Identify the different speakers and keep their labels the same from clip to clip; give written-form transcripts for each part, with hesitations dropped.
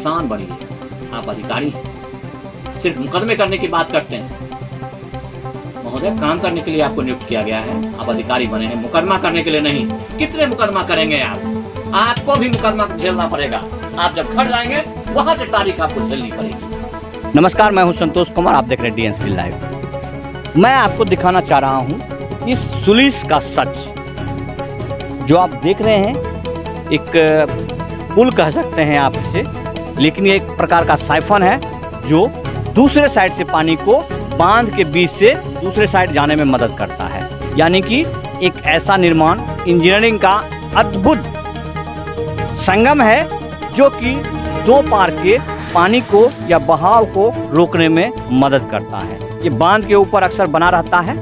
Speaker 1: किसान बनिए, आप अधिकारी हैं। सिर्फ मुकदमे करने की बात करते हैं। महोदय, काम करने के लिए आपको नियुक्त किया गया है, आप अधिकारी बने हैं, मुकदमा करने के लिए नहीं। कितने मुकदमा करेंगे आप? आपको भी मुकदमा झेलना पड़ेगा। आप जब घर जाएंगे वहां से तारीख आपको झेलनी पड़ेगी।
Speaker 2: नमस्कार, मैं हूं संतोष कुमार, आप देख रहे हैं DN Still लाइव। मैं आपको दिखाना चाह रहा हूं इस सुलिस का सच। जो आप देख रहे हैं एक पुल कह सकते हैं आप इसे, लेकिन ये एक प्रकार का साइफन है जो दूसरे साइड से पानी को बांध के बीच से दूसरे साइड जाने में मदद करता है। यानी कि एक ऐसा निर्माण इंजीनियरिंग का अद्भुत संगम है जो कि दो पार के पानी को या बहाव को रोकने में मदद करता है। ये बांध के ऊपर अक्सर बना रहता है,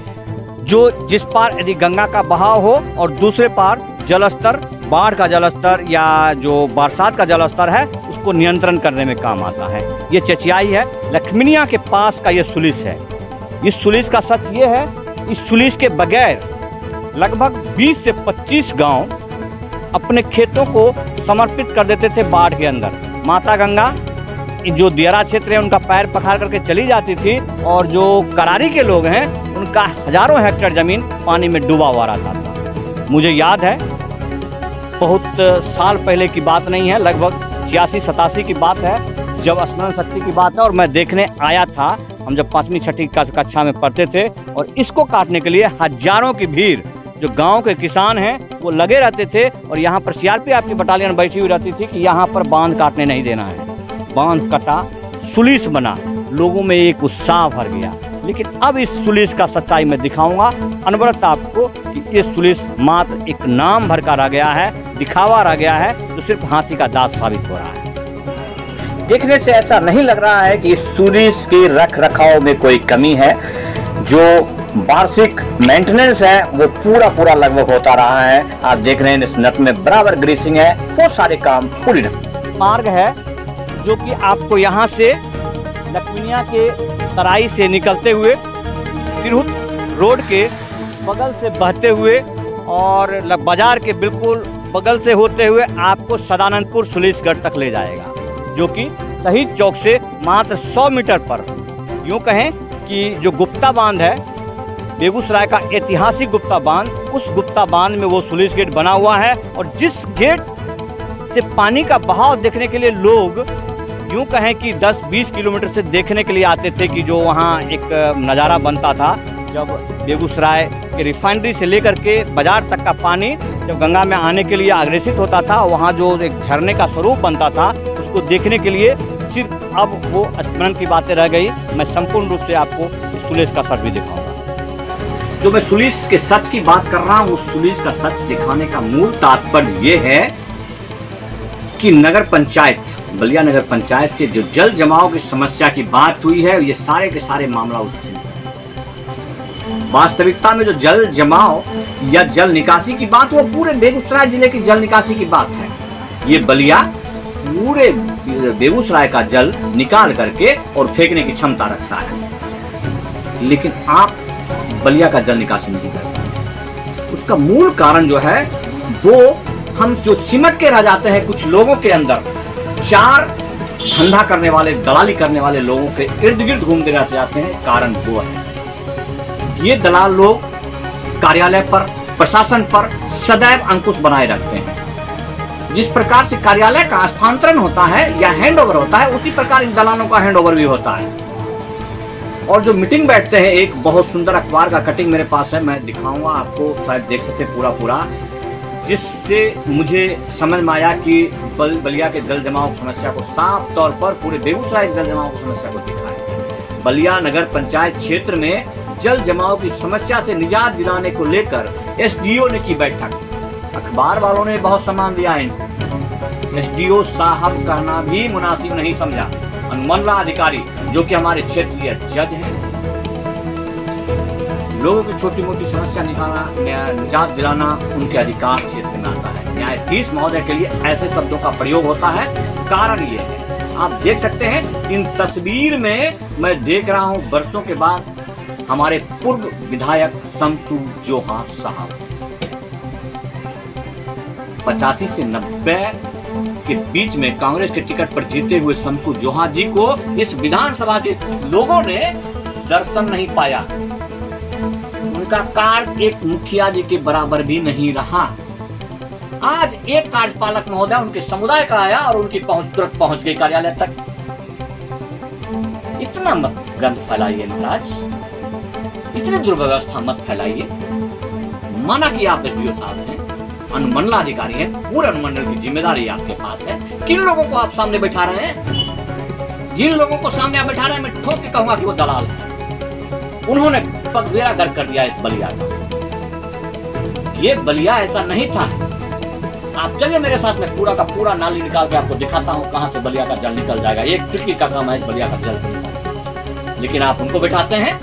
Speaker 2: जो जिस पार यदि गंगा का बहाव हो और दूसरे पार जलस्तर, बाढ़ का जलस्तर या जो बरसात का जलस्तर है, उसको नियंत्रण करने में काम आता है। ये चचियाई है, लखमीनिया के पास का ये सुलिस है। इस सुलिस का सच ये है, इस सुलिस के बगैर लगभग 20 से 25 गांव अपने खेतों को समर्पित कर देते थे बाढ़ के अंदर। माता गंगा जो दियारा क्षेत्र है उनका पैर पखार करके चली जाती थी, और जो करारी के लोग हैं उनका हजारों हेक्टेयर जमीन पानी में डूबा हुआ रहता था। मुझे याद है, बहुत साल पहले की बात नहीं है, लगभग 86-87 की बात है, जब स्मरण शक्ति की बात है, और मैं देखने आया था। हम जब 5वीं 6वीं कक्षा में पढ़ते थे, और इसको काटने के लिए हजारों की भीड़ जो गांव के किसान हैं वो लगे रहते थे, और यहाँ पर CRPF की बटालियन बैठी हुई रहती थी कि यहाँ पर बांध काटने नहीं देना है। बांध कटा, सुलिस बना, लोगों में एक उत्साह भर गया। लेकिन अब इस सुलिस का सच्चाई मैं दिखाऊंगा अनवरत आपको कि ये सुलिस मात्र एक नाम भर का रह गया है, दिखावा रह गया है, जो सिर्फ हाथी का दांत साबित हो रहा है।
Speaker 3: देखने से ऐसा नहीं लग रहा है कि इस सुलिस के रख रखाव में कोई कमी है। जो वार्षिक मेंटेनेंस है वो पूरा लगभग होता रहा है। आप देख रहे हैं इस नट में बराबर ग्रीसिंग है, वो सारे काम पूरी
Speaker 2: मार्ग है जो कि आपको यहाँ से लखमीनिया के तराई से निकलते हुए तिरहुत रोड के बगल से बहते हुए और बाजार के बिल्कुल बगल से होते हुए आपको सदानंदपुर सुलिसगढ़ तक ले जाएगा, जो कि शहीद चौक से मात्र 100 मीटर पर। यूँ कहें कि जो गुप्ता बांध है, बेगूसराय का ऐतिहासिक गुप्ता बांध, उस गुप्ता बांध में वो सुलिस गेट बना हुआ है। और जिस गेट से पानी का बहाव देखने के लिए लोग यूँ कहें कि 10-20 किलोमीटर से देखने के लिए आते थे कि जो वहाँ एक नज़ारा बनता था, जब बेगूसराय के रिफाइनरी से लेकर के बाजार तक का पानी जब गंगा में आने के लिए अग्रेसित होता था, वहाँ जो एक झरने का स्वरूप बनता था, उसको देखने के लिए सिर्फ अब वो स्मरण की बातें रह गई। मैं संपूर्ण रूप से आपको इस सुलिस का सच भी दिखाऊंगा।
Speaker 1: जो मैं सुलिस के सच की बात कर रहा हूँ, उस सुलिस का सच दिखाने का मूल तात्पर्य ये है कि नगर पंचायत, बलिया नगर पंचायत से जो जल जमाव की समस्या की बात हुई है, ये सारे के सारे मामला उससे वास्तविकता में जो जल जमाव या जल निकासी की बात, वो पूरे बेगूसराय जिले की जल निकासी की बात है। ये बलिया पूरे बेगूसराय का जल निकाल करके और फेंकने की क्षमता रखता है, लेकिन आप बलिया का जल निकासी नहीं करते। उसका मूल कारण जो है वो हम जो सिमट के रह जाते हैं कुछ लोगों के अंदर, 4 धंधा करने वाले, दलाली करने वाले लोगों के इर्द गिर्द घूमते रह जाते हैं। कारण वो है, ये दलाल लोग कार्यालय पर, प्रशासन पर सदैव अंकुश बनाए रखते हैं। जिस प्रकार से कार्यालय का स्थानांतरण होता है या हैंडओवर होता है, उसी प्रकार इन दलालों का हैंडओवर भी होता है। और जो मीटिंग बैठते हैं, एक बहुत सुंदर अखबार का कटिंग मेरे पास है, मैं दिखाऊंगा आपको, शायद देख सकते पूरा, जिससे मुझे समझ में आया कि बलिया के जल जमाव की समस्या को साफ तौर पर, पूरे बेगूसराय के जल जमाव की समस्या को दिखा है। बलिया नगर पंचायत क्षेत्र में जल जमाव की समस्या से निजात दिलाने को लेकर SDO ने की बैठक। अखबार वालों ने बहुत सम्मान दिया इनको। SDO साहब कहना भी मुनासिब नहीं समझा। अनुमंडला अधिकारी जो कि हमारे क्षेत्रीय जज हैं, लोगों की छोटी मोटी समस्या निजात दिलाना उनके अधिकार क्षेत्र में आता है। न्यायाधीश महोदय के लिए ऐसे शब्दों का प्रयोग होता है। कारण ये है, आप देख सकते हैं इन तस्वीर में, मैं देख रहा हूं वर्षों के बाद हमारे पूर्व विधायक शमसू जोहा साहब 85 से 90 के बीच में कांग्रेस के टिकट पर जीते हुए शमसू जोहा जी को इस विधानसभा के लोगों ने दर्शन नहीं पाया। उनका कार्ड एक मुखिया जी के बराबर भी नहीं रहा। आज एक कार्यपालक महोदय उनके समुदाय का आया और उनकी तुरंत पहुंच गई कार्यालय तक। इतना मत गंद फैलाइए महाराज, इतनी दुर्व्यवस्था मत फैलाइए। माना कि आप एसडीओ साहब हैं, अनुमंडलाधिकारी हैं, पूरे अनुमंडल की जिम्मेदारी आपके पास है। किन लोगों को आप सामने बैठा रहे हैं? जिन लोगों को सामने आप बैठा रहे हैं, मैं ठोक के कहूंगा कि वो दलाल है। उन्होंने पगबेरा गर्क कर दिया इस बलिया का। ये बलिया ऐसा नहीं था। आप चलिए मेरे साथ में पूरा का पूरा नाली निकाल के आपको दिखाता हूँ कहां से बलिया का जल निकल जाएगा। एक चुटकी का काम है इस बलिया का जल निकल। लेकिन आप उनको बैठाते हैं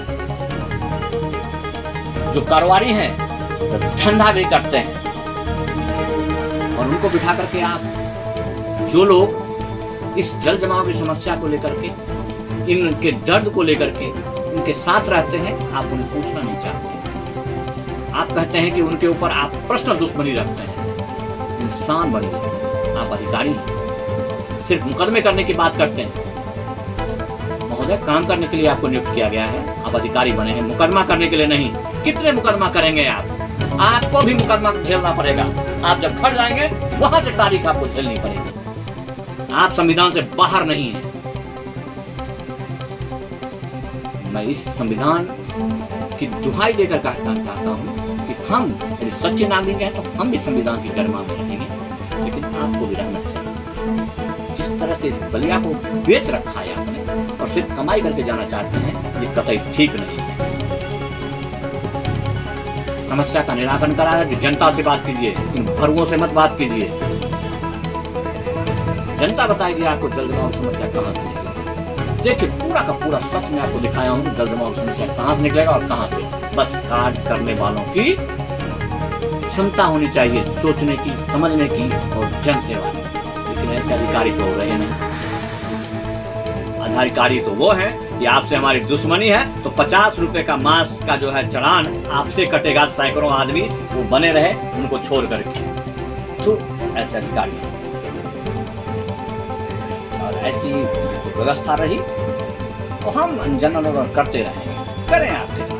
Speaker 1: जो कारोबारी हैं, तो धंधा भी करते हैं, और उनको बिठा करके आप जो लोग इस जल जमाव की समस्या को लेकर के, इनके दर्द को लेकर के उनके साथ रहते हैं, आप उन्हें पूछना नहीं चाहते। आप कहते हैं कि उनके ऊपर आप पर्सनल दुश्मनी रखते हैं। इंसान बने, आप अधिकारी हैं, सिर्फ मुकदमे करने की बात करते हैं। महोदय, काम करने के लिए आपको नियुक्त किया गया है, आप अधिकारी बने हैं, मुकदमा करने के लिए नहीं। कितने मुकदमा करेंगे आप? आपको भी मुकदमा झेलना पड़ेगा। आप जब घर जाएंगे वहां से तारीख आपको झेलनी पड़ेगी। आप संविधान से बाहर नहीं हैं। मैं इस संविधान की दुहाई देकर कहना चाहता हूं कि हम यदि सच्चे नागरिक हैं तो हम भी संविधान की गरिमा में रहेंगे, लेकिन आपको भी रहना चाहिए। जिस तरह से इस बलिया को बेच रखा है आपने और सिर्फ कमाई करके जाना चाहते हैं, ये कतई ठीक नहीं है। समस्या का निराकरण करा है कि जनता से बात कीजिए, इन भरुओं से मत बात कीजिए। जनता बताएगी आपको जल जमाव समस्या कहां से निकलेगी। देखिए, पूरा का पूरा सच में आपको दिखाया हूं कि जल जमाव समस्या कहां से निकलेगा और कहां से। बस कार्य करने वालों की क्षमता होनी चाहिए, सोचने की, समझने की और जन सेवा की। लेकिन ऐसे अधिकारी तो हो रहे नहीं। अधिकारी तो वो है कि आपसे हमारी दुश्मनी है तो 50 रुपए का मांस का जो है चलान आपसे कटेगा। सैकड़ों आदमी वो बने रहे उनको छोड़ करके, तो ऐसे अधिकारी और ऐसी व्यवस्था रही तो हम जनआंदोलन करते रहेंगे। करें आपके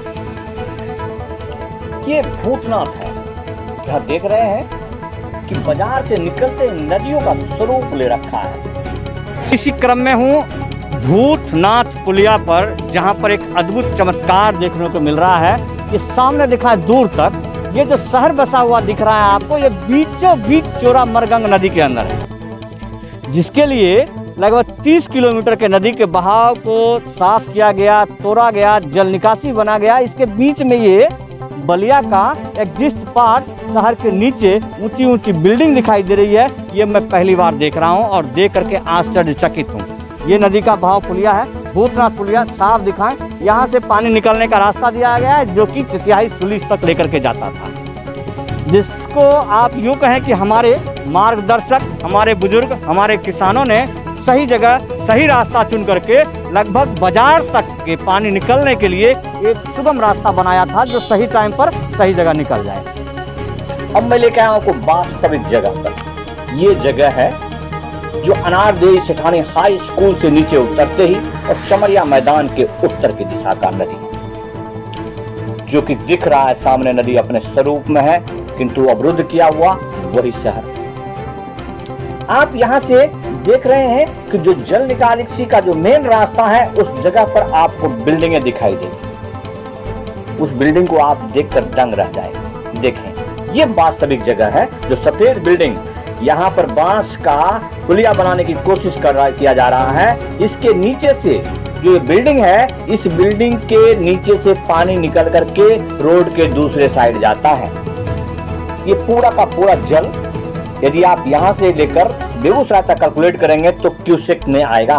Speaker 3: ये भूतनाथ है। यहाँ देख रहे हैं कि बाजार से निकलते नदियों का स्वरूप ले रखा है।
Speaker 2: इसी क्रम में हूँ भूतनाथ पुलिया पर, जहाँ पर एक अद्भुत चमत्कार देखने को मिल रहा है। ये सामने दिखा है दूर तक, ये जो शहर बसा हुआ दिख रहा है आपको, ये बीचों बीच चोरा मरगंग नदी के अंदर है, जिसके लिए लगभग 30 किलोमीटर के नदी के बहाव को साफ किया गया, तोड़ा गया, जल निकासी बना गया। इसके बीच में ये बलिया का एग्जिस्ट पार्ट, शहर के नीचे ऊंची ऊंची बिल्डिंग दिखाई दे रही है। ये मैं पहली बार देख रहा हूँ और देख करके आश्चर्यचकित हूँ। ये नदी का बहाव पुलिया है, भूतनाथ पुलिया, साफ दिखाएं। यहाँ से पानी निकलने का रास्ता दिया गया है जो कि चिचियाही सुलिस तक लेकर के जाता था, जिसको आप यूँ कहें कि हमारे मार्गदर्शक, हमारे बुजुर्ग, हमारे किसानों ने सही जगह सही रास्ता चुन करके लगभग बाजार तक के पानी निकलने के लिए एक सुगम रास्ता बनाया था जो सही टाइम पर सही जगह निकल जाए।
Speaker 3: अब मैं लेके आया हूँ वास्तविक जगह पर। ये जगह है जो अनारदेवी सेठानी हाई स्कूल से नीचे उतरते ही और चमरिया मैदान के उत्तर की दिशा का नदी, जो कि दिख रहा है सामने नदी अपने स्वरूप में है, किंतु अवरुद्ध किया हुआ वही शहर। आप यहाँ से देख रहे हैं कि जो जल निकासी का जो मेन रास्ता है, उस जगह पर आपको बिल्डिंगें दिखाई देगी। उस बिल्डिंग को आप देखकर दंग रह जाएंगे। देखें, ये वास्तविक जगह है। जो सफेद बिल्डिंग यहाँ पर बांस का पुलिया बनाने की कोशिश किया जा रहा है, इसके नीचे से जो बिल्डिंग है, इस बिल्डिंग के नीचे से पानी निकल करके रोड के दूसरे साइड जाता है। ये पूरा का पूरा जल यदि आप यहाँ से लेकर बेगूसराय तक कैलकुलेट करेंगे तो क्यूसेक में आएगा,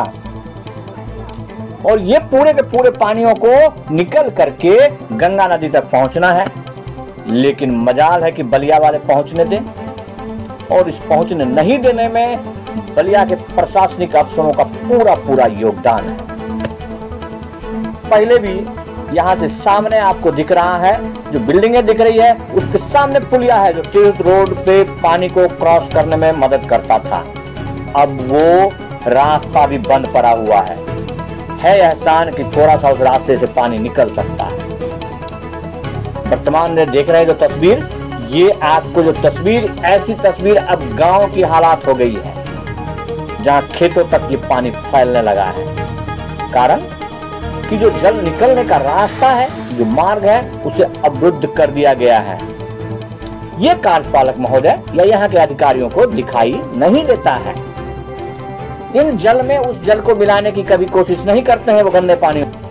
Speaker 3: और ये पूरे के पूरे पानियों को निकल करके गंगा नदी तक पहुंचना है। लेकिन मजाल है कि बलिया वाले पहुंचने दें, और इस पहुंचने नहीं देने में बलिया के प्रशासनिक अफसरों का पूरा पूरा योगदान है। पहले भी यहाँ से सामने आपको दिख रहा है, जो बिल्डिंगें दिख रही है उसके सामने पुलिया है जो तीर्थ रोड पे पानी को क्रॉस करने में मदद करता था। अब वो रास्ता भी बंद पड़ा हुआ है एहसान कि थोड़ा सा उस रास्ते से पानी निकल सकता है। वर्तमान में देख रहे हैं जो तस्वीर, ये आपको जो तस्वीर, ऐसी तस्वीर अब गांव की हालात हो गई है जहां खेतों तक ये पानी फैलने लगा है। कारण कि जो जल निकलने का रास्ता है, जो मार्ग है, उसे अवरुद्ध कर दिया गया है। ये कार्यपालक महोदय या यहाँ के अधिकारियों को दिखाई नहीं देता है। इन जल में उस जल को मिलाने की कभी कोशिश नहीं करते हैं वो गंदे पानी।